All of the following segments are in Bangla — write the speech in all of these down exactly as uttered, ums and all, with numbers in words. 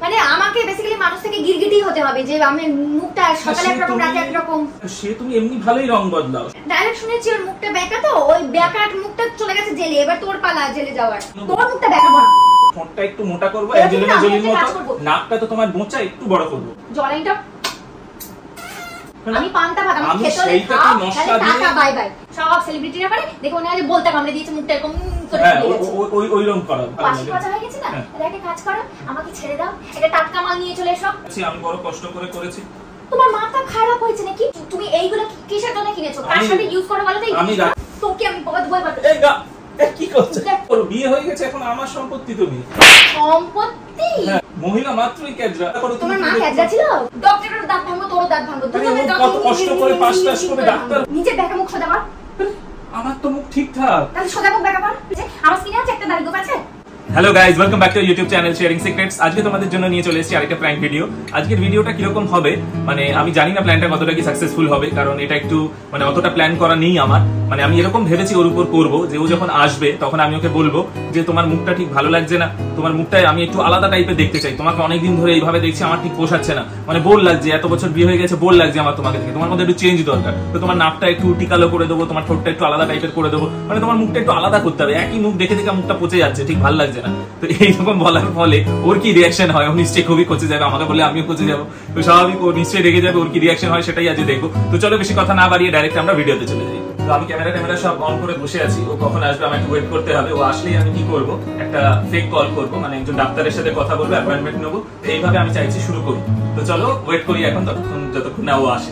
মানে আমাকে বেসিক্যালি মানুষ থেকে গিরগিটি হতে হবে যে আমি মুখটা সকালে এক রকম রাতে এক রকম। সে তুমি এমনি ভালোই রং বদলাও। ডাইরেক্ট শুনেছি ওর মুখটা বেঁকা, তো ওই বেঁকার মুখটা চলে গেছে জেলে, এবার তোর পালা জেলে যাওয়ার। তোর মুখটা বেঁকা বড়, ঠোঁটটা একটু মোটা করব, অ্যাঞ্জেলিনা জোলির মতো। নাকটা তো তোমার মোচা, একটু বড় করব। জলাইনটা আমি পান্তা ভাত আমি খেতে হলে সেইটাকে মশলা দিয়ে টাকা বাই বাই সব সেলিব্রিটিরা করে। দেখো উনি আজ বলতে কামড়ে দিয়েছে মুখটা এরকম করে দিয়েছে। ওই ওই ওই রকম করো, পাশে কথা হয়ে গেছে না। একটা কাজ করো, আমাকে ছেড়ে দাও, একটা টাটকা মাল নিয়ে চলে এসো। আচ্ছা আমি বড় কষ্ট করে করেছি। তোমার মাথা খারাপ হয়েছে নাকি? তুমি এইগুলো কিসের জন্য কিনেছো? কার সাথে ইউজ করো বলো তো? আমি তোকে আমি বল বল বল এই গা কি করছ? ওর বিয়ে হয়ে গেছে, এখন আমার সম্পত্তি তুমি। সম্পত্তি? মহিলা মাত্রই ক্যাজরা করো। তোমার মা ক্যাজরা ছিল? ডক্টরের দাঁত ভাঙো, তোর দাঁত ভাঙো। তুমি কত কষ্ট করে পাঁচ টাস করে ডাক্তার। নিজে ব্যাকা মুখ সোজা কর। আমার তো মুখ ঠিকঠাক। তাহলে সোজা মুখ ব্যাকা কর। আমার স্কিনে আছে একটা দাড়ি গোপ আছে। Hello guys, welcome back to YouTube channel sharing secrets. আজকে তোমাদের জন্য নিয়ে চলে এসেছি আরেকটা প্র্যাঙ্ক ভিডিও। আজকের ভিডিওটা কিরকম হবে মানে আমি জানি না প্ল্যানটা কতটা কি সাকসেসফুল হবে, কারণ এটা একটু মানে অতটা প্ল্যান করা নেই আমার। মানে আমি এরকম ভেবেছি ওর উপর করবো যে ও যখন আসবে তখন আমি ওকে বলবো যে তোমার মুখটা ঠিক ভালো লাগছে না, তোমার মুখটাই আমি একটু আলাদা টাইপের দেখতে চাই। তোমাকে অনেকদিন ধরে এইভাবে দেখছি, আমার ঠিক পোষাচ্ছে না, মানে বোর লাগছে, এত বছর বিয়ে হয়ে গেছে বোর লাগছে আমার তোমাকে দেখে। তোমার মধ্যে একটু চেঞ্জ দরকার, তো তোমার নাকটা একটু টিকালো করে দেবো, তোমার ঠোঁটটা একটু আলাদা টাইপের করে দেবো, মানে তোমার মুখটা একটু আলাদা করতে হবে। একই মুখ দেখে দেখে মুখটা পচে যাচ্ছে, ঠিক ভালো লাগছে না। তো এইরকম বলার ফলে ওর কি রিয়াকশন হয়, ও নিশ্চয়ই খুবই খচে যাবে, আমাকে বলে আমিও খচে যাবো, তো স্বাভাবিক ও নিশ্চয়ই রেগে যাবে। ওর কি রিয়াকশন হয় সেটাই আজ দেখবো। তো চলো বেশি কথা না বাড়িয়ে ডাইরেক্ট আমরা ভিডিওতে চলে যাই। তো আমি ক্যামেরা ট্যামেরা সব অন করে বসে আছি, ও কখন আসবে আমাকে ওয়েট করতে হবে। ও আসলেই আমি কি করবো, একটা ফেক কল করবো, মানে একজন ডাক্তারের সাথে কথা বলবো, অ্যাপয়েন্টমেন্ট নেবো। এইভাবে আমি চাইছি শুরু করি। তো চলো ওয়েট করি এখন, ততক্ষণ যতক্ষণ না ও আসে।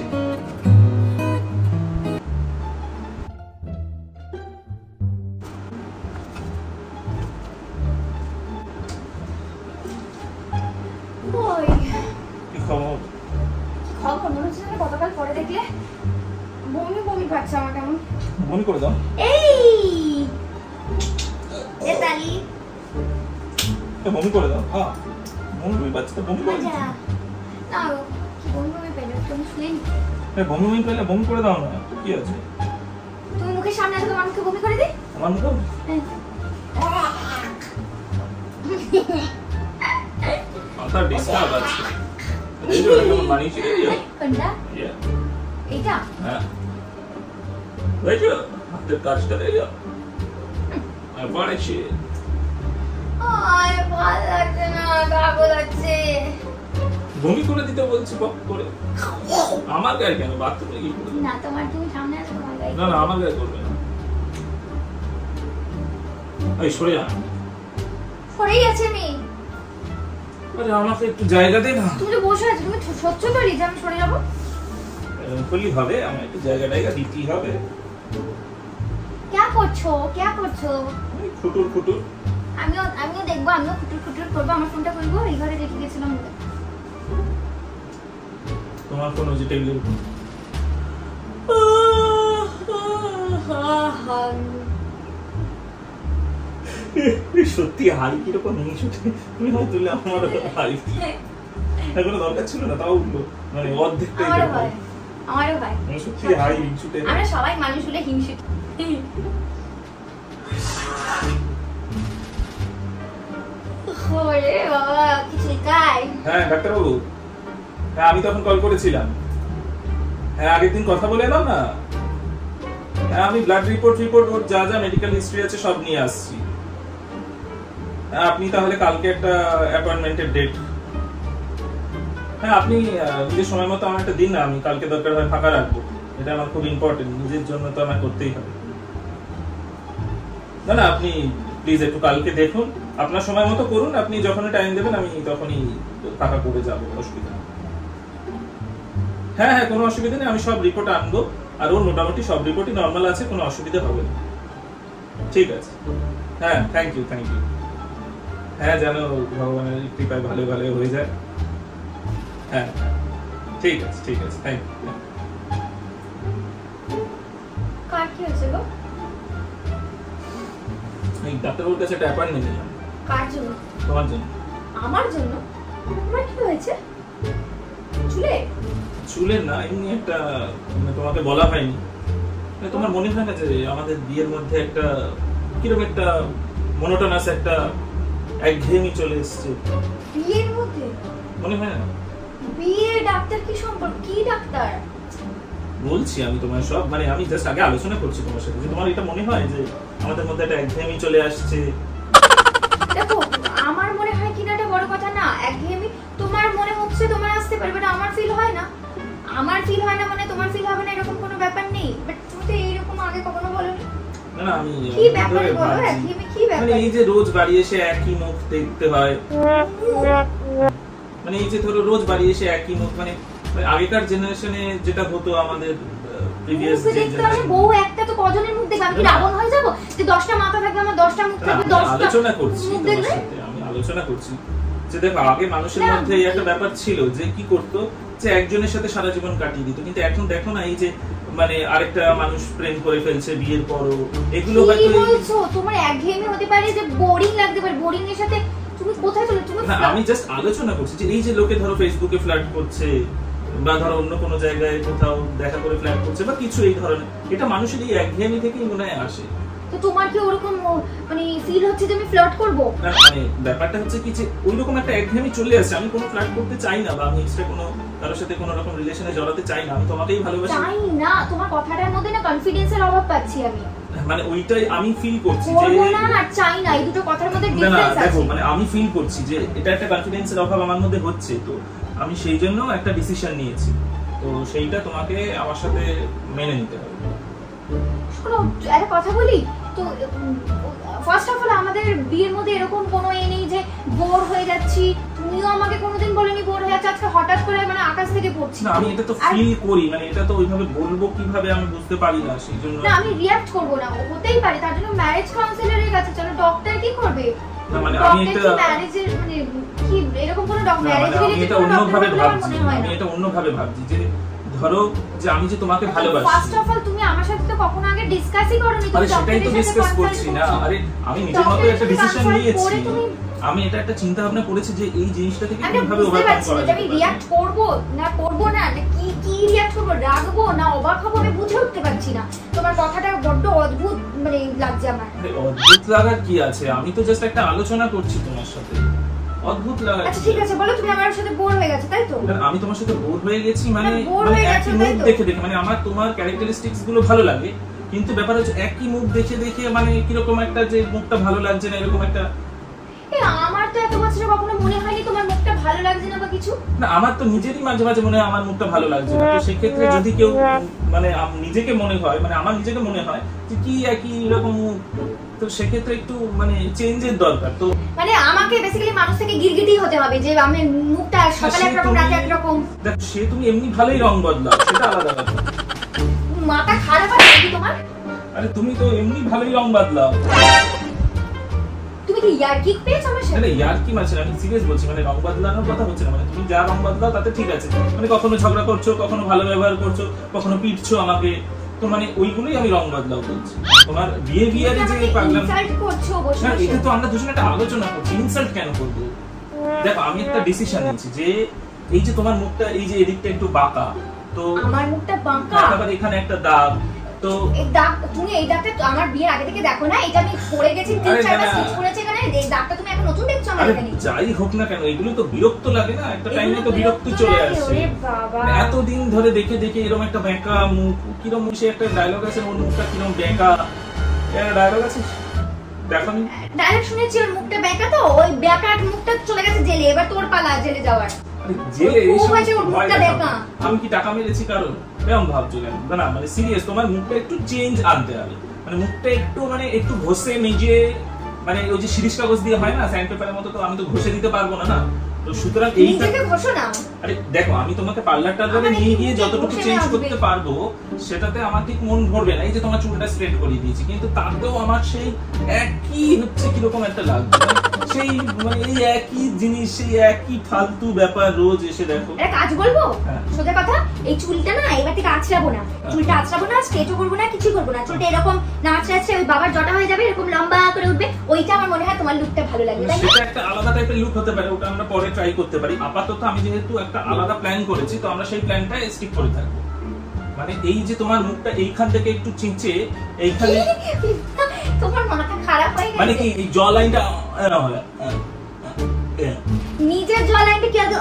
গতকাল পরে দেখলে বমি বমি পাচ্ছে আমার, কেমন বমি করে দাও। এই এ তালি এ বমি করে দাও। হ্যাঁ বমি বমি পাচ্ছে তো বমি করে দাও। না কি বমি বমি পেলে তুমি শুনেনি? এ বমি বমি পেলে বমি করে দাও না, কি আছে? তুমি মুখের সামনে আসলে তোমার মুখে বমি করে দে। আমার মুখে মাথা ডিস্টার্ব আছে। এই যে কেমন বানিয়েছি এই কোনটা? এইটা? হ্যাঁ এই যে হাতের কাজটা এই যে আর বাড়াইছি। আয় ভালো লাগছে না, কাগজ লাগছে। বমি করে দিতে বলছি পপ করে। আমার গায়ে কেন, বাথরুমে কি করবে? না তোমার, তুমি সামনে আসো তোমার গায়ে। না না আমার গায়ে করবে না। এই সরে যা। সরেই আছি আমি। আরে আমাকে একটু জায়গা দে না। তুমি তো বসে আছো, তুমি সহ্য করি যে আমি সরে যাবো? বললি হবে, আমি একটু জায়গা টাইগা দিতেই হবে। কি করছো, কি করছো? ফুটুর ফুটুর। আমিও আমিও দেখবো, আমিও ফুটুর ফুটুর করবো। আমার ফোনটা করবো, এই ঘরে রেখে গেছিলাম। তোমার ফোন ওই যে টেবিলের উপর। সত্যি হাড়ি কিরকম হিংসুটে, তুমি হয়তো তুলে আমার হাড়ি এগুলো দরকার ছিল না, তাও উঠলো মানে অর্ধেকটাই। আমারও ভাই, আমারও ভাই সত্যি হাড়ি হিংসুটে। আমরা সবাই মানুষগুলো হিংসুটে। ওরে বাবা কি শিকাই। হ্যাঁ ডাক্তারবাবু, হ্যাঁ আমি তখন কল করেছিলাম। হ্যাঁ আগের দিন কথা বলে এলাম না। হ্যাঁ আমি ব্লাড রিপোর্ট রিপোর্ট ওর যা যা মেডিকেল হিস্ট্রি আছে সব নিয়ে আসছি। হ্যাঁ আপনি তাহলে কালকে একটা অ্যাপয়েন্টমেন্টের ডেট। হ্যাঁ আপনি নিজের সময় মতো আমার একটা দিন না, আমি কালকে দরকার হয় ফাঁকা রাখবো। এটা আমার খুব ইম্পর্টেন্ট, নিজের জন্য তো আমার করতেই হবে। না না আপনি প্লিজ একটু কালকে দেখুন, আপনার সময় মতো করুন। আপনি যখনই টাইম দেবেন আমি তখনই ফাঁকা করে যাবো, অসুবিধা নেই। হ্যাঁ হ্যাঁ কোনো অসুবিধা নেই, আমি সব রিপোর্ট আনবো। আর ওর মোটামুটি সব রিপোর্টই নর্মাল আছে, কোনো অসুবিধা হবে না। ঠিক আছে, হ্যাঁ থ্যাংক ইউ থ্যাংক ইউ। হ্যাঁ যেন ভগবানের কৃপায় ভালো ভালো হয়ে যায়। হ্যাঁ ঠিক আছে ঠিক আছে, থ্যাংক ইউ। কার কি হয়েছে গো? এই ডাক্তারবাবুর কাছে একটা অ্যাপয়েন্টমেন্ট নিলাম। কার জন্য? তোমার জন্য। আমার জন্য? তোমার কি হয়েছে? চুলে? চুলের না, এমনি একটা, মানে তোমাকে বলা হয়নি। মানে তোমার মনে হয় না যে আমাদের বিয়ের মধ্যে একটা কিরকম একটা মনোটোনাস একটা একঘেয়েমি চলে এসেছে? বিয়ের মধ্যে? মনে হয় না? বিয়ে ডাক্তার কি সম্পর্ক? কি ডাক্তার বলছি আমি তোমার সব, মানে আমি জাস্ট আগে আলোচনা করছি তোমার সাথে যে তোমার এটা মনে হয় যে আমাদের মধ্যে একটা একঘেয়েমি চলে আসছে? দেখো আমার মনে হয় কিনা এটা বড় কথা না, একঘেয়েমি তোমার মনে হচ্ছে তোমার আসতে পারে, বাট আমার ফিল হয় না। আমার ফিল হয় না মানে তোমার ফিল হবে না এরকম কোনো ব্যাপার নেই, বাট তুমি তো এইরকম আগে কখনো বলোনি। না না আমি কি ব্যাপার বলো, একঘেয়েমি কি ব্যাপার? মানে এই যে রোজ বাড়ি এসে একই মুখ দেখতে হয়, মানে এই যে ধরো রোজ বাড়ি এসে একই মুখ, মানে আগেকার জেনারেশনে যেটা হতো আমাদের প্রিভিয়াস জেনারেশন, বউ একটা তো কজনের মুখ দেখবে? আমি কি রাবণ হয়ে যাব যে দশটা মাথা থাকবে আমার দশটা মুখ থাকবে? দশটা আলোচনা করছি তোমার সাথে, আমি আলোচনা করছি যে দেখো আগে মানুষের মধ্যে এই একটা ব্যাপার ছিল যে কি করতো যে একজনের সাথে সারা জীবন কাটিয়ে দিত, কিন্তু এখন দেখো না এই যে মানে আরেকটা মানুষ প্রেম করে ফেলছে বিয়ের পরও, এগুলো হয়তো বলছো তোমার একঘেয়েমি হতে পারে, যে বোরিং লাগতে পারে, বোরিং এর সাথে তুমি কোথায় চলে? তুমি না আমি জাস্ট আলোচনা করছি যে এই যে লোকে ধরো ফেসবুকে ফ্লার্ট করছে বা ধরো অন্য কোনো জায়গায় কোথাও দেখা করে ফ্লার্ট করছে বা কিছু এই ধরনের, এটা মানুষের এই একঘেয়েমি থেকেই মনে হয় আসে। তো তোমার কি ওরকম মানে ফিল হচ্ছে যে আমি ফ্লার্ট করব? না মানে ব্যাপারটা হচ্ছে কি যে ওইরকম একটা একঘেয়েমি চলে আসছে, আমি কোনো ফ্লার্ট করতে চাই না বা আমি এক্সট্রা কোনো কারোর সাথে কোনো রকম রিলেশনে জড়াতে চাই না, আমি তোমাকেই ভালোবাসি। চাই না, তোমার কথাটার মধ্যে না কনফিডেন্সের অভাব পাচ্ছি আমি, মানে ওইটাই আমি ফিল করছি যে করব না আর চাই না, এই দুটো কথার মধ্যে ডিফারেন্স আছে। দেখো মানে আমি ফিল করছি যে এটা একটা কনফিডেন্সের অভাব আমার মধ্যে হচ্ছে, তো আমি সেই জন্য একটা ডিসিশন নিয়েছি, তো সেইটা তোমাকে আমার সাথে মেনে নিতে হবে। শোনো একটা কথা বলি তো, ফার্স্ট অফ অল আমাদের বিয়ের মধ্যে এরকম কোনো এ নেই যে বোর হয়ে যাচ্ছি, তুমিও আমাকে কোনোদিন বলেনি বোর হয়ে যাচ্ছে, আজকে হঠাৎ করে মানে আকাশ থেকে পড়ছি। না আমি এটা তো ফিল করি, মানে এটা তো ওইভাবে বলবো কিভাবে আমি বুঝতে পারি না, সেই জন্য না আমি রিঅ্যাক্ট করব না, হতেই পারে, তার জন্য ম্যারেজ কাউন্সিলরের কাছে চলো, ডক্টর কি করবে? না মানে আমি এটা ম্যারেজের মানে কি এরকম কোনো ডক্টর ম্যারেজ রিলেটেড এটা অন্যভাবে ভাবছি, আমি এটা অন্যভাবে ভাবছি যে ধরো যে আমি যে তোমাকে ভালোবাসি। ফার্স্ট অফ অল তুমি আমার সাথে তো কখনো আগে ডিসকাসই করোনি, তুমি সেটাই তো ডিসকাস করছি না। আরে আমি নিজের মতো একটা ডিসিশন নিয়েছি, আমি এটা একটা চিন্তা ভাবনা করেছি যে এই জিনিসটা থেকে কিভাবে ওভারকাম করা যায়। আমি রিঅ্যাক্ট করব না করব না, না কি কি রিঅ্যাক্ট করব, রাগবো না অবাক হবো, আমি বুঝে উঠতে পারছি না। তোমার কথাটা বড্ড অদ্ভুত মানে লাগছে আমার। অদ্ভুত লাগার কি আছে, আমি তো জাস্ট একটা আলোচনা করছি তোমার সাথে, অদ্ভুত লাগা। আচ্ছা ঠিক আছে বলো, তুমি আমার সাথে বোর হয়ে গেছো তাই তো? আমি তোমার সাথে বোর হয়ে গেছি মানে মানে একই মুখ দেখে দেখে, মানে আমার তোমার ক্যারেক্টারিস্টিক্স গুলো ভালো লাগে, কিন্তু ব্যাপার হচ্ছে একই মুখ দেখে দেখে মানে কিরকম একটা যে মুখটা ভালো লাগছে না এরকম একটা। এই আমার তো এত বছর কখনো মনে হয়নি তোমার মুখটা ভালো লাগছে না বা কিছু। না আমার তো নিজেরই মাঝে মাঝে মনে হয় আমার মুখটা ভালো লাগছে না, তো সেই ক্ষেত্রে যদি কেউ মানে নিজেকে মনে হয় মানে আমার নিজেকে মনে হয় যে কি একই এরকম, তো সেক্ষেত্রে একটু মানে চেঞ্জের দরকার। তো মানে আমাকে বেসিক্যালি মানুষ থেকে গিরগিটি হতে হবে যে আমি মুখটা সকালে একরকম রাতে একরকম। দেখ সে তুমি এমনি ভালোই রং বদলাও, সেটা আলাদা কথা। মাথা খারাপ আছে নাকি তোমার? আরে তুমি তো এমনি ভালোই রং বদলাও। তুমি কি ইয়ার্কি পেয়েছো আমার সাথে? আরে ইয়ার্কি মাছ না, আমি সিরিয়াস বলছি, মানে রং বদলানোর কথা হচ্ছে না, মানে তুমি যা রং বদলাও তাতে ঠিক আছে, মানে কখনো ঝগড়া করছো, কখনো ভালো ব্যবহার করছো, কখনো পিটছো আমাকে, তো মানে ওইগুলোই আমি রং বদলাও বলছি। তোমার বিহেভিয়ারে যে পাগলাম ইনসাল্ট করছো বসে না, বসে। এটা তো আমরা দুজনে একটা আলোচনা করছি, ইনসাল্ট কেন করব? দেখো আমি একটা ডিসিশন নিয়েছি যে এই যে তোমার মুখটা এই যে এদিকটা একটু বাঁকা, তো আমার মুখটা বাঁকা, তারপর এখানে একটা দাগ, তো এই দাগ তুমি এই দাগটা আমার বিয়ের আগে থেকে দেখো না, এটা আমি পড়ে গেছি তিন চারটা স্টিচ করেছে এখানে, এই দাগটা তুমি এখন নতুন দেখছো আমার এখানে। যাই হোক না কেন এগুলো তো বিরক্ত লাগে না, একটা টাইমে তো বিরক্ত চলে আসে। ওরে বাবা এতদিন ধরে দেখে দেখে এরকম একটা বেঁকা মুখ, কিরকম মুখে একটা ডায়লগ আছে ওর মুখটা কিরকম বেঁকা, এর ডায়লগ আছে দেখো নি? ডায়লগ শুনেছি ওর মুখটা বেঁকা, তো ওই বেঁকা মুখটা চলে গেছে জেলে, এবার তোর পালা জেলে যাওয়ার। জেলে আমি কি টাকা মেরেছি কারণ এরকম ভাবছো কেন? না মানে সিরিয়াস, তোমার মুখটা একটু চেঞ্জ আনতে হবে, মানে মুখটা একটু মানে একটু ঘষে নিজে, মানে ওই যে শিরিষ কাগজ দিয়ে হয় না স্যান্ড পেপারের মতো, তো আমি তো ঘষে দিতে পারবো না না, তো সুতরাং এইটাকে ঘষো না। আরে দেখো আমি তোমাকে পার্লার টার্লারে নিয়ে গিয়ে যতটুকু চেঞ্জ করতে পারবো সেটাতে আমার ঠিক মন ভরবে না। এই যে তোমার চুলটা স্ট্রেট করে দিয়েছি, কিন্তু তাতেও আমার সেই একই হচ্ছে কিরকম একটা লাগবে, সেই মানে এই একই জিনিস, সেই একই ফালতু ব্যাপার রোজ এসে দেখো। একটা কাজ বলবো সোজা কথা, এই চুলটা না এবার থেকে আঁচড়াবো না, চুলটা আঁচড়াবো না, স্ট্রেটও করবো না, কিছু করবো না, চুলটা এরকম না আঁচড়ে আঁচড়ে ওই বাবার জটা হয়ে যাবে, এরকম লম্বা করে উঠবে, ওইটা আমার মনে হয় তোমার লুকটা ভালো লাগবে। তাই সেটা একটা আলাদা টাইপের লুক হতে পারে, ওটা আমরা পরে ট্রাই করতে পারি। আপাতত আমি যেহেতু একটা আলাদা প্ল্যান করেছি, তো আমরা সেই প্ল্যানটা স্টিক করে থাকবো। মানে এই যে তোমার মুখটা এইখান থেকে একটু চিনচে এইখানে, তোমার মাথা খারাপ হয়ে গেছে, মানে কি এই জ লাইনটা এরকম হবে, নিজের জ লাইনটা কি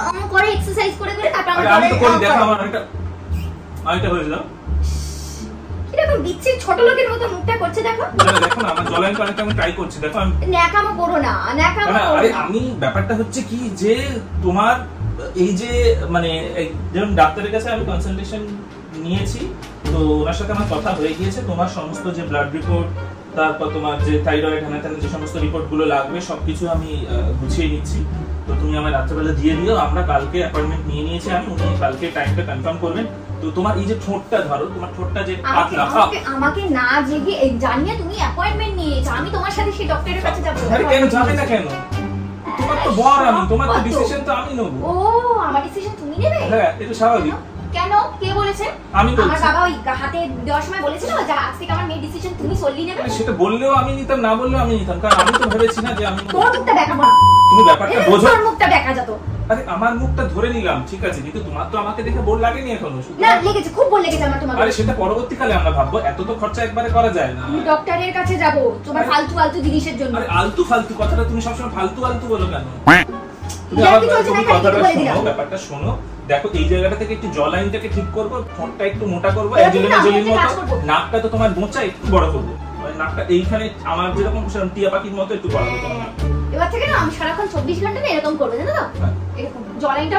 আম করে এক্সারসাইজ করে করে তারপর আমার আমি তো করি দেখো আমার একটা আইটা হয়ে যাও কিরকম বিচ্ছি ছোট লোকের মতো মুখটা করছে দেখো দেখো না আমার জলাইন কানেক্ট আমি ট্রাই করছি দেখো আমি ন্যাকামো করো না ন্যাকামো করো আরে না আমি ব্যাপারটা হচ্ছে কি যে তোমার এই যে মানে যেমন ডাক্তারের কাছে আমি কনসালটেশন নিয়েছি তো ওনার সাথে আমার কথা হয়ে গিয়েছে তোমার সমস্ত যে ব্লাড রিপোর্ট তারপর তোমার যে থাইরয়েড হ্যানাতেন যে সমস্ত রিপোর্ট গুলো লাগবে সবকিছু আমি গুছিয়ে নিচ্ছি তো তুমি আমার রাত্রেবেলা দিয়ে দিও আমরা কালকে অ্যাপয়েন্টমেন্ট নিয়ে নিয়েছি আমি উনি কালকে টাইমটা কনফার্ম করবেন তো তোমার এই যে ঠোঁটটা ধরো তোমার ঠোঁটটা যে পাতলা আমাকে আমাকে না জেগে জানিয়ে তুমি অ্যাপয়েন্টমেন্ট নিয়েছো আমি তোমার সাথে সেই ডক্টরের কাছে যাব আরে কেন যাবে না কেন তোমার তো বর আমি তোমার তো ডিসিশন তো আমি নেব ও আমার ডিসিশন তুমি নেবে হ্যাঁ এটা স্বাভাবিক কেন কে বলেছে আমি বলছি আমার বাবা ওই হাতে দেওয়ার সময় বলেছিল যে আজকে আমার মেয়ে ডিসিশন তুমি সললি নেবে সেটা বললেও আমি নিতাম না বললেও আমি নিতাম কারণ আমি তো ভেবেছি না যে আমি তোর মুখটা দেখাবো না তুমি ব্যাপারটা বোঝো তোর মুখটা দেখা যেত আরে আমার মুখটা ধরে নিলাম ঠিক আছে কিন্তু তোমার তো আমাকে দেখে বোর লাগেনি এখনো না লেগেছে খুব বল লেগেছে আমার তোমার আরে সেটা পরবর্তীকালে আমরা ভাববো এত তো খরচা একবারে করা যায় না আমি ডক্টরের কাছে যাব তোমার ফালতু ফালতু জিনিসের জন্য আরে আলতু ফালতু কথাটা তুমি সবসময় ফালতু আলতু বলো কেন তুমি ইয়ার আমার কি চলছে তুমি না কথাটা বলে শোনো দিলাম ব্যাপারটা শোনো দেখো এই জায়গাটা থেকে একটু জল লাইনটাকে ঠিক করবো ঠোঁটটা একটু মোটা করবো এরকম অ্যাঞ্জেলিনা না, আমি জোলির একটা কাজ মতো করবো। নাকটা তো তোমার মোচা একটু বড় করবো মানে নাকটা এইখানে আমার যেরকম সেরকম টিয়া পাখির মতো একটু বড় করবো তোমার নাকটা। এবার থেকে না আমি সারাক্ষণ চব্বিশ ঘন্টা না এরকম করবো জানো তো হ্যাঁ। এরকম জলাইনটা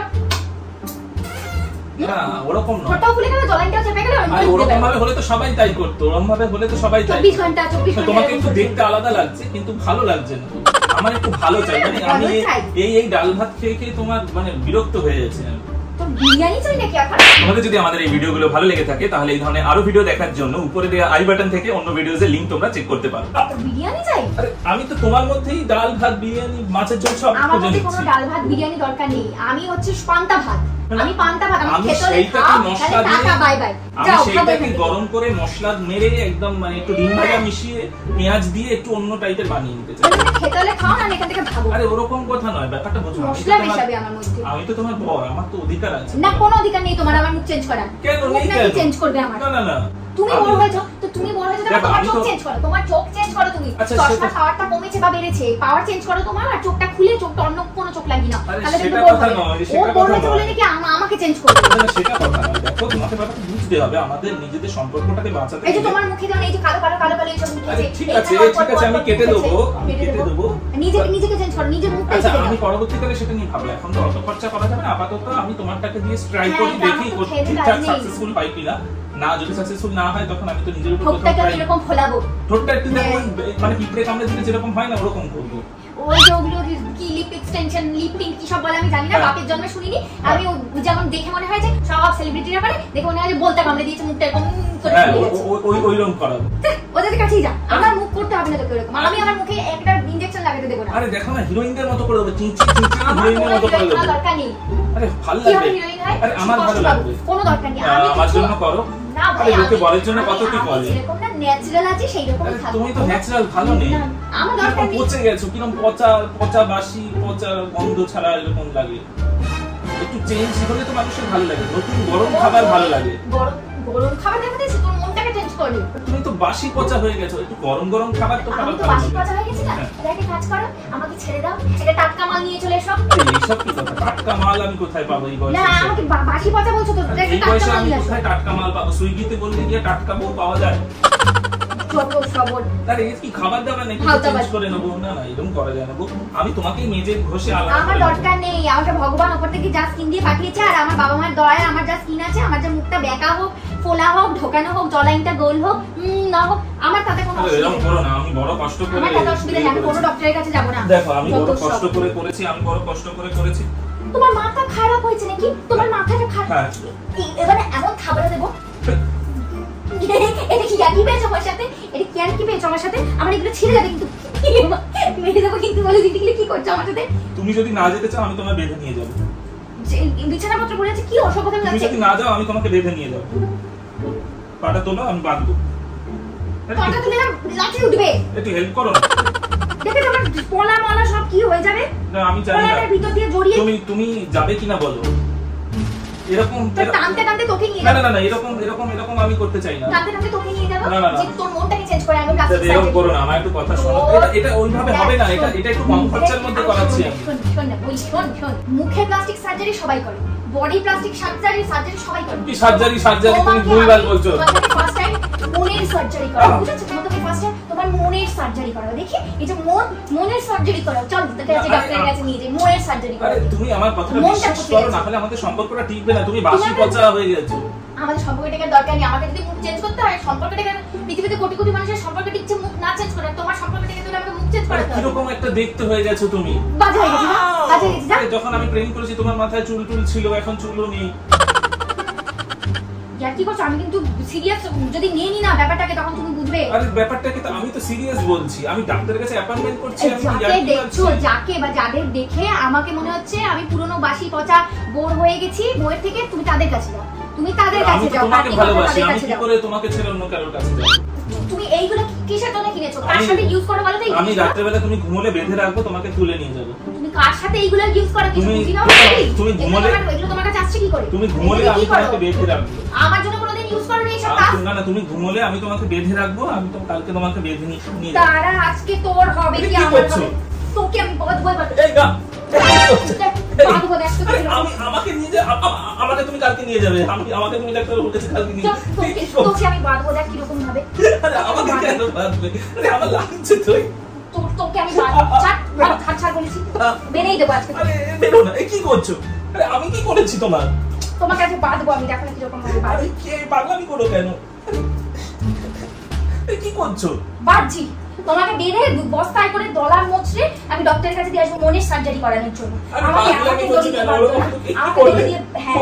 না ওরকম নয় ছোটটাও খুলে গেলে জলাইনটাও চেপে গেলে আমি আরে বুঝতে ওরকম পারবো। ভাবে হলে তো সবাই তাই করতো ওরকম ভাবে হলে তো সবাই তাই চব্বিশ করতো। ঘন্টা চব্বিশ ঘন্টা তোমাকে এরকম একটু করছি। দেখতে আলাদা লাগছে কিন্তু ভালো লাগছে না আমার একটু ভালো চাই মানে আমি ভালো চাই? এই এই ডাল ভাত খেয়ে খেয়ে তোমার মানে বিরক্ত হয়ে যাচ্ছে আমি। তো বিরিয়ানি চাই নাকি এখন তোমাদের যদি আমাদের এই ভিডিওগুলো ভালো লেগে থাকে তাহলে এই ধরনের আরো ভিডিও দেখার জন্য উপরে দেওয়া আই বাটন থেকে অন্য ভিডিওজের লিংক তোমরা চেক করতে পারো তো বিরিয়ানি চাই আরে আমি তো তোমার মধ্যেই ডাল ভাত বিরিয়ানি মাছের ঝোল সব আমার খুঁজে মধ্যে কোনো নিচ্ছি ডাল ভাত বিরিয়ানি দরকার নেই আমি হচ্ছে পান্তা ভাত আমি পান্তা ভাত আমি আমি খেতে হলে সেইটাকে খাও মশলা তাহলে টাটা দিয়ে বাই বাই আমি যাও খাবে সেইটাকে গরম করে মশলা মেরে একদম মানে একটু ডিম ভাজা মিশিয়ে পেঁয়াজ দিয়ে একটু অন্য টাইপের বানিয়ে নিতে চাই খেতে হলে খাও না আমি এখান থেকে ভাবো আরে ওরকম কথা নয় ব্যাপারটা বোঝো আমি তো মশলা তোমার- মেশাবে আমার মধ্যে আমি তো তোমার বর আমার তো অধিকার আছে না কোনো অধিকার নেই তোমার আমার মুখ চেঞ্জ করার কেন মুখ নেই নাকি কেন চেঞ্জ করবে আমার না না না তুমি আমি- বড় হয়েছো তো তুমি বড় হয়েছো দেখো, তোমার আমি চোখ তো- চেঞ্জ করো তোমার চোখ চেঞ্জ করো তুমি আচ্ছা, চশমার সেটা- পাওয়ারটা কমেছে বা বেড়েছে পাওয়ার চেঞ্জ করো তোমার আর চোখটা খুলে চোখটা অন্য কোনো চোখ লাগিয়ে নাও আরে তাহলে সেটা দেখবে বড় কথা হবে নয়, ও সেটা বড় কথা হয়েছে বলে নয়। নাকি আম- আমাকে চেঞ্জ করবে না, না, সেটা কথা নয় দেখো তোমাকে ব্যাপারটা বুঝতে হবে আমাদের নিজেদের সম্পর্কটাকে বাঁচাতে এই যে গেলে- তোমার মুখে যেমন এই যে কালো কালো কালো কালো এইসব আরে উঠেছে ঠিক এইটা আছে পর পর ঠিক আছে পর আমি পর কেটে উঠেছে, দেবো আমি কেটে কেটে দেবো নিজেকে নিজেকে চেঞ্জ করো নিজের মুখটাই আচ্ছা কেটে আমি দাও পরবর্তীকালে সেটা নিয়ে ভাববো এখন তো অত খরচা করা যাবে না আপাতত আমি তোমারটাকে দিয়ে ট্রাই হ্যাঁ, করি এটা দেখি আমার তো খেতে ঠিকঠাক লাগবেই। সাকসেসফুল পাই কিনা না যদি সাকসেসফুল না হয় তখন আমি তো নিজের উপর ঠোঁটটাকে আমি এরকম ফোলাবো ঠোঁটটা একটু দেখো হ্যাঁ। ওই মানে পিঁপড়ে কামড়ে দিলে যেরকম হয় না ওরকম করবো ওই যে ওগুলো কি লিপ এক্সটেনশন লিপ টিন কি সব বলে আমি জানি না হ্যাঁ। বাপের জন্মে শুনিনি আমি ও- যেমন দেখে মনে হয় যে সব সেলিব্রিটিরা পারে দেখে মনে হয় যে বলতে কামড়ে দিয়েছে মুখটা এরকম উম করে হ্যাঁ ফুলে ও- গেছে। ও- ওই ওইরকম করাবো ধ্যাৎ, ওদের কাছেই যা আমার মুখ করতে হবে না তোকে ওরকম আমি আমার মুখে একটা ইনজেকশন লাগাতে দেবো না আরে দেখো না হিরোইনদের মতো করে দেবো চিনচি চিনচি আমার হিরোইনের কোনো মতো করে হিরোইন দেবো করার দরকার নেই আরে ভালো কি হবে লাগবে হিরোইন হয় আরে আমার ভালো কষ্ট পাবো। লাগবে কোনো দরকার নেই আহ, আমি আমার কিছু- জন্য করো না ভাই আরে লোকে আমি- বরের জন্য আমি- কত কি আমি করে যেরকম না ন্যাচারাল আছে সেই রকম আরে থাকবো তুমি তো ন্যাচারাল ভালো নেই না, আমার দরকার কিরকম নেই পচে গেছো কিরকম পচা পচা বাসি পচা গন্ধ ছাড়া এরকম লাগে একটু চেঞ্জ হলে তো মানুষের ভালো লাগে নতুন গরম খাবার ভালো লাগে গরম গরম খাবার দেখা দিয়েছি তোর মনটাকে চেঞ্জ করে তুমি তো বাসি পচা হয়ে গেছো একটু গরম গরম খাবার তো আমি খাবার তো ভালো বাসি লাগে। পচা হয়ে গেছি না হ্যাঁ। তাহলে একটা কাজ করো আমাকে ছেড়ে দাও একটা টাটকা মাল নিয়ে চলে এসো এই, এইসব কি কথা টাটকা মাল আমি কোথায় পাবো এই না বয়সে এসে? আমাকে বা- বাসি পচা বলছো তো আর একটা এই টাটকা বয়সে মাল আমি নিয়ে আসো কোথায় টাটকা মাল পাবো সুইগিতে বললে গিয়ে টাটকা বউ পাওয়া যায় যত সবল আরে এই কি খাবার দাবার নাকি খাওয়া চেঞ্জ দাবার। করে নেবো না না এরকম করা যায় না গো। আমি তোমাকেই মেজে ঘষে আলাদা আমার করে নেবো। দরকার নেই আমাকে ভগবান ওপর থেকে যা স্কিন দিয়ে পাঠিয়েছে আর আমার বাবা মার দয়ায় আমার যা স্কিন আছে আমার যা মুখটা বেঁকা হোক ফোলা হোক ঢোকানো হোক জলাইনটা গোল হোক উম, না হোক আমার তাতে কোনো আরে অসুবিধা এরকম নেই করো না আমি বড় কষ্ট করে আমার তাতে অসুবিধা নেই আমি কোনো করেছি। ডক্টরের কাছে যাবো না দেখো আমি বড় যত সব। কষ্ট করে করেছি আমি বড় কষ্ট করে করেছি তোমার মাথা খারাপ হয়েছে নাকি তোমার মাথাটা খারাপ হ্যাঁ। এই- এবারে এমন খাবার দেবো এটা কি ইয়ার্কি পেয়েছো আমার সাথে এটা কি ইয়ার্কি পেয়েছো আমার সাথে আমার এগুলো ছিঁড়ে যাবে কিন্তু মেরে দেবো কিন্তু বলে দিতে গেলে কি করছো আমার সাথে তুমি যদি না যেতে চাও আমি তোমায় বেঁধে নিয়ে যাবো যে বিছানাপত্র পড়ে আছে কি অসভ্যতা তুমি লাগছে যদি না যাও আমি তোমাকে বেঁধে নিয়ে যাবো পাটা তোলো আমি বাঁধবো কথা তুলে না লাঠি উঠবে একটু হেল্প করো না দেখে তোমার পলা মলা সব কি হয়ে যাবে না আমি জানি না পলাটার ভিতর দিয়ে জড়িয়ে তুমি তুমি যাবে কিনা বলো এরকম টানতে টানতে তোকে নিয়ে না না না এরকম এরকম এরকম আমি করতে চাই না। টানতে টানতে তোকে নিয়ে যাব না না যে তোর মনটাকে চেঞ্জ করে আমি প্লাস্টিক সার্জারি এরকম করো না, আমার একটু কথা শোনো। এটা এটা ওইভাবে হবে না, এটা এটা একটু কম খরচার মধ্যে করাচ্ছি আমি। শোন শোন না বলি শোন শোন মুখে প্লাস্টিক সার্জারি সবাই করে, বডি প্লাস্টিক সার্জারি সার্জারি সবাই করে। কি সার্জারি সার্জারি তুমি ভুলভাল বলছো। তোমাকে ফার্স্ট টাইম মনের সার্জারি করা বুঝেছো? তোমাকে ফার্স্ট টাইম তোমার মনের সার্জারি করা, দেখি এই যে মন মনের সার্জারি করা। চল তোকে আজকে ডক্টরের কাছে নিয়ে যাই, মনের সার্জারি করা। আরে তুমি আমার কথাটা বিশ্বাস করো না, তাহলে আমাদের সম্পর্কটা টিকবে না। তুমি বাসি পচা হয়ে গেছো। আমাদের সম্পর্কটাকে দরকার নেই, আমাকে যদি মুখ চেঞ্জ করতে হয় সম্পর্কটাকে, পৃথিবীতে কোটি কোটি মানুষের সম্পর্ক টিকছে মুখ না চেঞ্জ করে, তোমার সম্পর্কটাকে তুলে আমাকে মুখ চেঞ্জ করাতে হবে। কিরকম একটা দেখতে হয়ে গেছো তুমি, বাজে হয়ে গেছে না বাজে হয়ে গেছে। যখন আমি প্রেম করেছি তোমার মাথায় চুল টুল ছিল, এখন চুলও নেই। ইয়ার কি করছো? আমি কিন্তু সিরিয়াস যদি নিয়ে নি না ব্যাপারটাকে তখন তুমি বুঝবে। আরে ব্যাপারটাকে তো আমি তো সিরিয়াস বলছি, আমি ডাক্তারের কাছে অ্যাপয়েন্টমেন্ট করছি। আমি যাকে দেখছো যাকে বা যাদের দেখে আমাকে মনে হচ্ছে আমি পুরনো বাসি পচা বোর হয়ে গেছি বইয়ের থেকে, তুমি তাদের কাছে যাও, তুমি তাদের কাছে যাও। তোমাকে ভালোবাসি, আমি কি করে তোমাকে ছেড়ে অন্য কারোর কাছে যাব? তুমি এইগুলো কিসের জন্য কিনেছো? কার সাথে ইউজ করো বলো তো? আমি রাতের বেলা তুমি ঘুমোলে বেঁধে রাখবো, তোমাকে তুলে নিয়ে যাব। তুমি কার সাথে এইগুলো ইউজ করো কিছু বুঝি না? তুমি ঘুমোলে এগুলো তোমার কাছে আসছে কি করে? তুমি ঘুমোলে আমি তোমাকে বেঁধে রাখবো। আমার জন্য কোনোদিন ইউজ করো নি এসব কাজ? না না তুমি ঘুমোলে আমি তোমাকে বেঁধে রাখবো, আমি তো কালকে তোমাকে বেঁধে নিয়ে যাব। তারা আজকে তোর হবে কি আমার হবে? তোকে আমি বল বল বল এই গা আমি আমাকে নিয়ে যা, আমাকে তুমি কালকে নিয়ে যাবে। আমি আমাকে তুমি ডাক্তারের কাছে কালকে নিয়ে যাবে। তোকে আমি বাঁধবো, দেখ কি রকম ভাবে। আরে আমাকে কেন বাঁধবে? আরে আমার লাগছে তো। তোর তোকে আমি বাঁধবো, ছাড় ছাড় ছাড় বলেছি, বেরেই দেবো আজকে। আরে বেরো না, এই কি করছো? আরে আমি কি করেছি তোমার? তোমাকে আজকে বাঁধবো আমি, দেখো না কি রকম ভাবে বাঁধি। কে পাগলামি করো কেন? এই কি করছো? বাঁধছি তোমাকে বেঁধে বস্তায় করে ডলার মোচড়ে আমি ডক্টরের কাছে দিয়ে আসবো মনের সার্জারি করানোর জন্য। আমাকে আমাকে দড়ি দিয়ে বাঁধবো, আমাকে দড়ি দিয়ে হ্যাঁ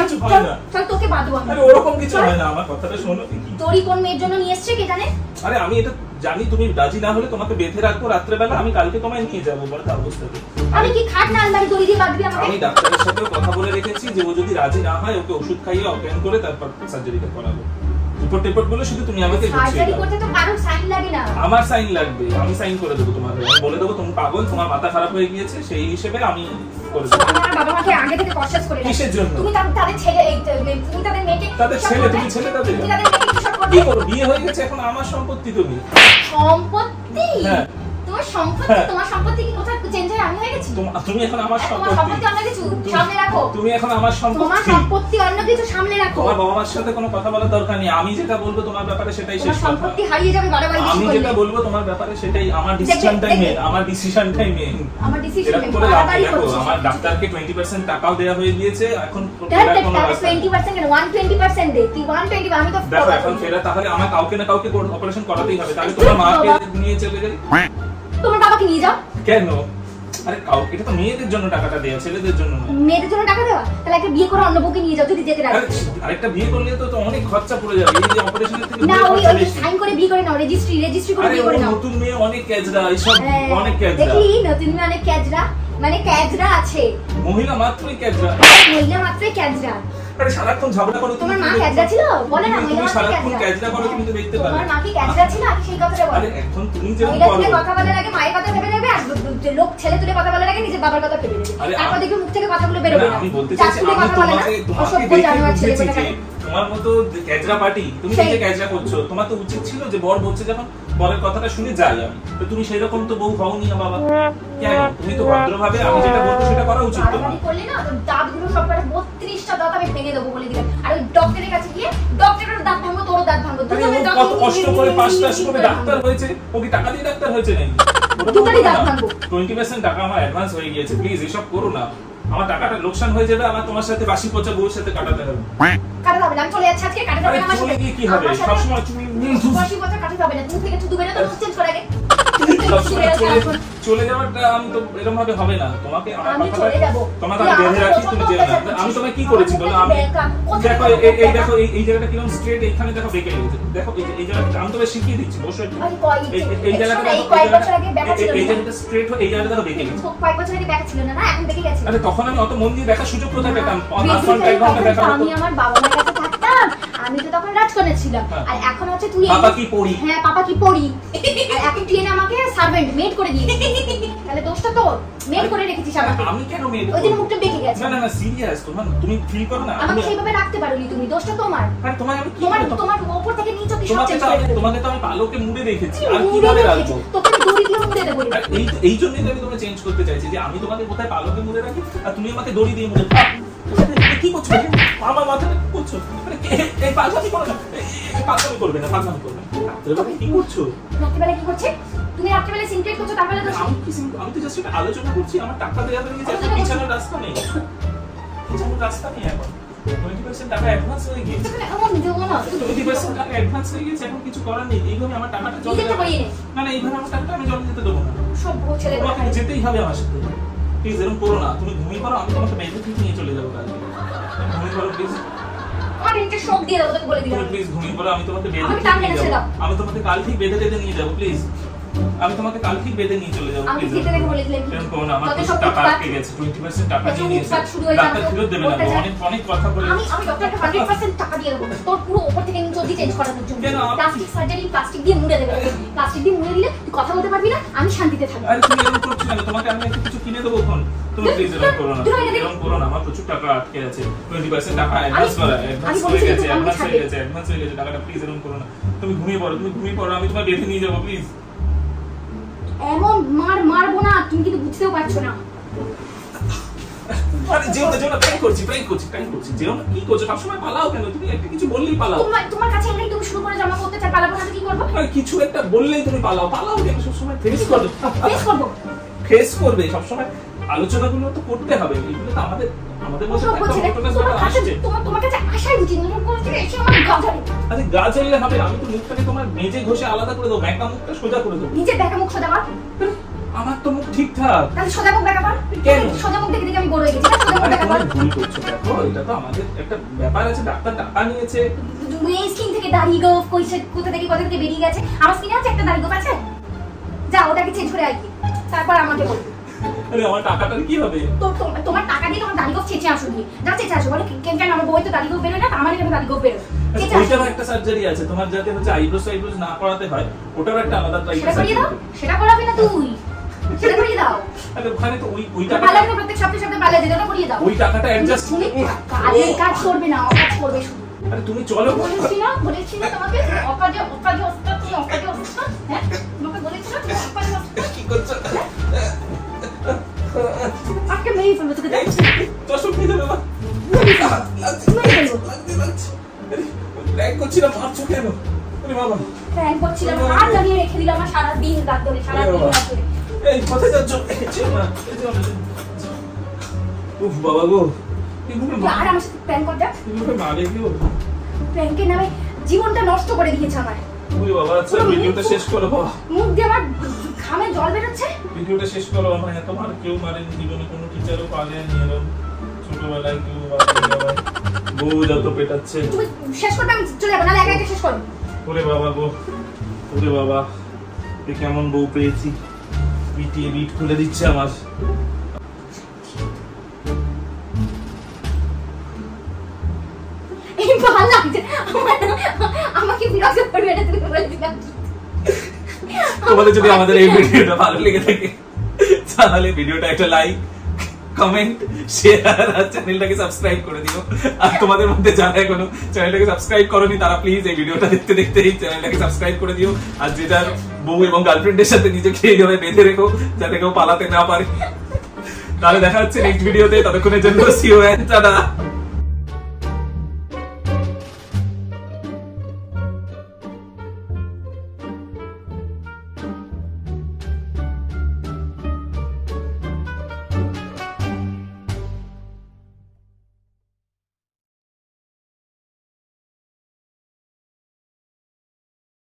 চল তোকে বাঁধবো আমি। আরে ওরকম কিছু হয় না, আমার কথাটা শোনো। কি দড়ি কোন মেয়ের জন্য নিয়ে এসেছে কে জানে? আরে আমি এটা জানি, তুমি রাজি না হলে তোমাকে বেঁধে রাখবো রাত্রে বেলা, আমি কালকে তোমায় নিয়ে যাবো বলে তার অবস্থাতে। আমি কি খাট না আলমারি দড়ি দিয়ে বাঁধবি আমাকে? আমি ডাক্তারের সাথে কথা বলে রেখেছি যে ও যদি রাজি না হয় ওকে ওষুধ খাইয়ে অজ্ঞান করে তারপর সার্জারিটা করাবো। রিপোর্ট রিপোর্ট গুলো শুধু তুমি আমাকে সার্জারি করতে তো কারো সাইন লাগে না। আমার সাইন লাগবে, আমি সাইন করে দেবো তোমার। আমি বলে দেবো তুমি পাগল, তোমার মাথা খারাপ হয়ে গিয়েছে, সেই হিসেবে আমি করে দেবো। আমার বাবা মাকে আগে থেকে কনসাস করে কিসের জন্য? তুমি তাদের ছেলে এই তুমি তাদের মেয়েকে তাদের ছেলে তুমি ছেলে তাদের তুমি তাদের মেয়েকে কিসব করবে? কি করো? বিয়ে হয়ে গেছে, এখন আমার সম্পত্তি তুমি। সম্পত্তি? হ্যাঁ তোমার সম্পত্তি, তোমার সম্পত্তি কি কোথায় চেঞ্জ হয়ে আমি হয়ে গেছি? তুমি এখন আমার সম্পত্তি। তোমার সম্পত্তি অন্য কিছু সামনে রাখো। তুমি এখন আমার সম্পত্তি। তোমার সম্পত্তি অন্য কিছু সামনে রাখো। তোমার বাবা মার সাথে কোনো কথা বলার দরকার নেই, আমি যেটা বলবো তোমার ব্যাপারে সেটাই শেষ কথা। তোমার সম্পত্তি হারিয়ে যাবে বারবার বেশি আমি বললে। যেটা বলবো তোমার ব্যাপারে সেটাই, আমার ডিসিশনটাই মেন, আমার ডিসিশনটাই মেন। আমার ডিসিশন এরকম করে লাভ নেই। দেখো আমার ডাক্তারকে টোয়েন্টি পার্সেন্ট টাকাও দেয়া হয়ে গিয়েছে, এখন ফেরার কোনো রাস্তা নেই। টোয়েন্টি পার্সেন্ট কেন একশো বিশ পার্সেন্ট দে তুই, একশো বিশ আমি তো দেখো এখন ফেরা, তাহলে আমার কাউকে না কাউকে অপারেশন করাতেই হবে। তাহলে তোমার মাকে নিয়ে চলে যাই। তোমার বাবাকে নিয়ে যাও। কেন? আরে কাউকে, এটা তো মেয়েদের জন্য টাকাটা দেয়া, ছেলেদের জন্য না। মেয়েদের জন্য টাকা দেওয়া? তাহলে একটা বিয়ে করে অন্য বউকে নিয়ে যাও যদি যেতে রাজি। আরেকটা বিয়ে করলে তো তো অনেক খরচা পড়ে যাবে, এই যে অপারেশনের থেকে। না ওই ওই সাইন করে বিয়ে করে নাও, রেজিস্ট্রি রেজিস্ট্রি করে বিয়ে করে নাও। নতুন মেয়ে অনেক ক্যাজরা, এইসব অনেক ক্যাজরা। দেখি নতুন মেয়ে অনেক ক্যাজরা, মানে ক্যাজরা আছে। মহিলা মাত্রই ক্যাজরা। মহিলা মাত্রই ক্যাজরা। আরে সারাক্ষণ ঝগড়া করো। তোমার মা ক্যাজরা ছিল? বলে না মহিলা মাত্রই সারাক্ষণ ক্যাজরা করো, তুমি তো দেখতে পারো। তোমার মা কি ক্যাজরা ছিল? আমি সেই কথাটা বল। আরে এখন তুমি যে বলো, মহিলা কথা বলার আগে মায়ের কথা ভেবে নেবে, আর লোক ছেলে তুলে কথা বলার আগে নিজের বাবার কথা ভেবে নেবে। তারপর দেখবে মুখ থেকে কথাগুলো বের হবে না। আমি বলতে চাইছি আমি তোমাকে তোমাকে জানোয়ার ছেলে কথা। তোমার মতো ক্যাজরা পার্টি, তুমি যে ক্যাজরা করছো, তোমার তো উচিত ছিল যে বর বলছে যখন বরের কথাটা শুনে যাই আমি। তো তুমি সেই রকম তো বউ হওনি বাবা। কেন? তুমি তো ভদ্রভাবে আমি যেটা বলবো সেটা করা উচিত তোমার। আমি করলে না তোর দাঁতগুলো সব করে বত্রিশটা দাঁত আমি ভেঙে দেবো বলে দিলাম। আর ওই ডক্টরের কাছে গিয়ে ডক্টরের দাঁত ভাঙবো, তোরও দাঁত ভাঙবো। দুজনে দাঁত কত কষ্ট করে পাঁচ টাস করে ডাক্তার হয়েছে, ও কি টাকা দিয়ে ডাক্তার হয়েছে নাকি? দুজনে দাঁত ভাঙবো। টোয়েন্টি পার্সেন্ট টাকা আমার অ্যাডভান্স হয়ে গিয়েছে, প্লিজ এসব করো না। আমার টাকাটা লোকসান হয়ে যাবে, আমার তোমার সাথে বাসি পচা বউর সাথে কাটাতে হবে। কাটাতে হবে না, আমি চলে যাচ্ছি আজকে। কাটাতে হবে না আমার সাথে। কি হবে? সব সময় তুমি বাসি পচা কাটাতে হবে না। তুমি থেকে থুতু বেরো তো মুখ চেঞ্জ করে আগে। চলে যাওয়াটা আমি তো এরকম ভাবে হবে না। তোমাকে আমি চলে যাব, তোমাকে আমি বেঁধে রাখি, তুমি যেও না। আমি তোমায় কি করেছি বলো? আমি দেখো এই দেখো এই জায়গাটা কিরকম স্ট্রেট, এইখানে দেখো বেঁকে গেছে। দেখো এই জায়গাটা আমি তোমায় শিখিয়ে দিচ্ছি বসে। এই জায়গাটা এই কয়েক বছর আগে বেঁকা ছিল, এই জায়গাটা স্ট্রেট হয়ে এই জায়গাটা দেখো বেঁকে গেছে। কয়েক বছর আগে বেঁকা ছিল না, না এখন বেঁকে গেছে। আরে তখন আমি অত মন দিয়ে দেখার সুযোগ কোথায় পেতাম? পাঁচ ঘন্টা এক ঘন্টা দেখা। আমি আমার বাবা মায়ের কাছে থাকতাম, ছিলাম আমি তো তখন রাজকন্যা ছিলাম, আর এখন হচ্ছে তুই পাপা কি পড়ি। হ্যাঁ পাপা কি পড়ি, আর এখন তুই এনে আমাকে সার্ভেন্ট মেড করে দিয়েছিস, তাহলে দোষটা তোর, মেড করে রেখেছিস আমাকে। আমি কেন মেড? ওই দিন মুখটা বেঁকে গেছে। না না না সিরিয়াস, তোমার তুমি ফিল করো না আমাকে সেইভাবে রাখতে পারোনি তুমি, দোষটা তোমার। আরে তোমার আমি কি তোমার তোমার উপর থেকে নিচে কি সব তোমাকে চেঞ্জ তো করে আমি দেব। তোমাকে তো আমি পালকে মুড়ে রেখেছি, আর কিভাবে রাখবো? তোকে আমি দড়ি দিয়ে মুড়ে দেব। আর এই এই জন্যই তো আমি তোমাকে চেঞ্জ করতে চাইছি যে আমি তোমাকে কোথায় পালকে মুড়ে রাখি আর তুমি আমাকে দড়ি দিয়ে মুড়ে দাও। কি করছো? আমার মাথাটা কি করছো? মানে এই পাগলামি করো না, এই পাগলামি করবে না, পাগলামি করবে না। রাত্রেবেলা কি করছো? রাত্রিবেলা কি করছে? তুমি রাত্রিবেলা সিনক্রেট করছো, তারপরে তো আমি কি সিম- আমি তো জাস্ট একটা আলোচনা করছি, আমার টাকা দেওয়া হয়ে গেছে, এখন বিছানার রাস্তা নেই, বিছানার রাস্তা নেই এখন। টোয়েন্টি পার্সেন্ট টাকা অ্যাডভান্স হয়ে গিয়েছে, তুমি এমন দেবো না। টোয়েন্টি পার্সেন্ট টাকা অ্যাডভান্স হয়ে গেছে, এখন কিছু করার নেই। এইভাবে আমার টাকাটা জমা নিজে তো করিয়ে নে। না না এইভাবে আমার টাকাটা আমি জমা দিতে দেবো না। সব ছেলে তোমাকে যেতেই হবে আমার সাথে। প্লিজ এরকম করো না, তুমি ঘুমিয়ে পড়ো, আমি তোমাকে বেঁধে ঠিক নিয়ে চলে যাবো কালকে। ঘুমিয়ে পড়ো প্লিজ, আমার একটা শক দিয়ে দেবো, তোকে বলে দিলাম। তুমি প্লিজ ঘুমিয়ে পড়ো, আমি তোমাকে বেঁধে আমি ঠিক টান নিয়ে টেনে ছেড়ে যাবো। দাও। আমি তোমাকে কাল ঠিক বেঁধে বেঁধে নিয়ে যাবো প্লিজ, আমি তোমাকে কাল ঠিক বেঁধে নিয়ে চলে যাবো আমি প্লিজ। যেতে দেখে বলে দিলাম কি? এরকম করো না, আমার তোদের প্রচুর সব টাকা উৎপাত- আটকে গেছে, টোয়েন্টি পার্সেন্ট টাকা তোদের নিয়ে উৎপাত নিয়েছে, শুরু হয়েছে, ডাক্তার আমি ফেরত দেবে না, বলতে চাই। অনেক অনেক কথা বলে। আমি আমি ডক্টরকে হান্ড্রেড পার্সেন্ট টাকা দিয়ে দেবো, তোর পুরো উপর থেকে নিচে অবধি চেঞ্জ করানোর জন্য। কেন? প্লাস্টিক সার্জারি প্লাস্টিক দিয়ে মুড়ে দেবে, প্লাস্টিক দিয়ে মুড়ে দিলে তুই কথা বলতে পারবি না, আমি শান্তিতে থাকবো। আরে তুমি এরকম করছো কেন? তোমাকে আমি একটু কিছু কিনে দেবো এখন, তুমি প্লিজ এরকম করো না, তুমি আমাকে এরকম করো না, আমার প্রচুর টাকা আটকে আছে, টোয়েন্টি পার্সেন্ট টাকা আমি- অ্যাডভান্স করা, আমি অ্যাডভান্স হয়ে বলেছি গেছে, তুমি আমাকে অ্যাডভান্স হয়ে ছাড়বে। গেছে, অ্যাডভান্স হয়ে গেছে টাকাটা, প্লিজ এরকম করো না। তুমি ঘুমিয়ে পড়ো, তুমি ঘুমিয়ে পড়ো, আমি তোমার বেঁধে নিয়ে যাবো প্লিজ। এমন মার মারবো না, তুমি কিন্তু বুঝতেও পারছো না। আরে যেও না, যেও না, প্র্যাঙ্ক করছি, প্র্যাঙ্ক করছি, প্র্যাঙ্ক করছি, যেও না, কি করছো? সবসময় পালাও কেন? তুমি একটা কিছু বললেই পালাও। তোমার তোমার কাছে এলেই তুমি শুরু করে জমা করতে চাই, পালাবো না তো কি করবো? আরে কিছু একটা বললেই তুমি পালাও, পালাও কেন সবসময়? ফেস করবে, ফেস করবো। ফেস করবে সবসময়, আলোচনাগুলো তো করতে হবে, এগুলো তো আমাদের আমাদের মধ্যে সব একটা বলছে রে, ঘটনা তোমার কাছে আসছে। তোমার তোমার কাছে আসাই উচিত না, তোমার কাছে এসে আমার গা ধরে। আরে গা জ্বললে হবে, আমি তো মুখটাকে তোমার মেজে ঘষে আলাদা করে দেবো, ব্যাকা মুখটা সোজা করে দেবো। নিজের দেখা মুখ সোজা কর। আমার তো মুখ ঠিকঠাক। তাহলে সোজা মুখ দেখা কর। কেন? সোজা মুখ দেখে দেখে আমি বড় হয়ে গেছি, না সোজা মুখ আরে দেখা কর। তুমি ভুল করছো, দেখো এটা তো আমাদের একটা ব্যাপার আছে, ডাক্তার টাকা নিয়েছে। তুমি এই স্কিন থেকে দাড়ি গোফ কইছে কোথা থেকে কোথা থেকে বেরিয়ে গেছে, আমার স্কিনে আছে একটা দাড়ি গোফ আছে, যা ওটাকে চেঞ্জ করে আই, তারপর আমাকে বল। আরে আমার টাকাটার কি হবে? তো তোমার তোমার টাকা দিয়ে তোমার দাড়ি গোফ চেঁচে আসো দিয়ে, যা চেঁচে আসো, বলে কেন কেন আমার বই তো দাড়ি গোফ বেরোয় না, আমার এখানে দাড়ি গোফ বেরোয়, চেঁচে আসো। ওইটারও একটা সার্জারি আছে, তোমার যাতে হচ্ছে আইব্রোস আইব্রোস না করাতে হয়, ওটারও একটা আলাদা সেটা টাইপের করিয়ে দাও, সার্জারি। সেটা করাবি না তুই, সেটা করিয়ে দাও। আরে ওখানে তো ওই ওই পালা টাকাটা, না প্রত্যেক সপ্তাহে সপ্তাহে পালা যেতে, ওটা করিয়ে দাও। ওই টাকাটা অ্যাডজাস্ট। তুমি কাজের কাজ করবে না, অকাজ করবে শুধু। আরে তুমি চলো, বলেছি না বলেছি না তোমাকে, অকাজে অকাজে অস্তাদ, তুমি অকাজে অস্তাদ, হ্যাঁ তোমাকে বলেছি না তুমি অকাজে অস্তাদ। কি করছো? আজকে মেরেই ফেলবো তোকে, দেখ তোর সব কি দেবে? মেরেই ফেলবো, মেরেই ফেলবো। প্র্যাঙ্ক করছিলাম, মারছো কেন? আরে বাবা, প্র্যাঙ্ক করছিলাম, হাত লাগিয়ে রেখে দিলাম আমার সারা দিন রাত ধরে, সারা দিন রাত ধরে। এই কোথায় যাচ্ছ? এই যেও না, এই যেও না। উফ বাবা গো, এগুলো তুই আর আমার সাথে প্র্যাঙ্ক কর, দেখ এগুলো মারে কেউ? প্র্যাঙ্কের নামে জীবনটা নষ্ট করে দিয়েছে আমার। ওরে বাবা, আচ্ছা ভিডিওটা শেষ করো বাবা, মুখ দিয়ে আমার ঘামে জল বেরোচ্ছে। ভিডিওটা শেষ করো। আমার এত মার কেউ মারেনি জীবনে, কোনো টিচারও পারেনি এরকম ছোটবেলায় কেউ মারেনি। বউ যত পেটাচ্ছে। তুমি শেষ করবে, আমি চলে যাবো, নাহলে একা একা শেষ করো। ওরে বাবা গো, ওরে বাবা, এ কেমন বউ পেয়েছি, পিটিয়ে বিট খুলে দিচ্ছে আমার। এই ভালো লাগছে আমার, আমাকে বিরক্ত করবে এটা তুমি বলে দিলাম। তোমাদের যদি আমাদের এই ভিডিওটা ভালো লেগে থাকে তাহলে ভিডিওটা একটা লাইক, কমেন্ট, শেয়ার আর চ্যানেলটাকে সাবস্ক্রাইব করে দিও। আর তোমাদের মধ্যে যারা এখনো চ্যানেলটাকে সাবস্ক্রাইব করোনি তারা প্লিজ এই ভিডিওটা দেখতে দেখতে এই চ্যানেলটাকে সাবস্ক্রাইব করে দিও। আর যে যার বউ এবং গার্লফ্রেন্ডের সাথে নিজেকে এইভাবে বেঁধে রেখো যাতে কেউ পালাতে না পারে। তাহলে দেখা হচ্ছে নেক্সট ভিডিওতে, ততক্ষণের জন্য সি ইউ এন্ড টাটা।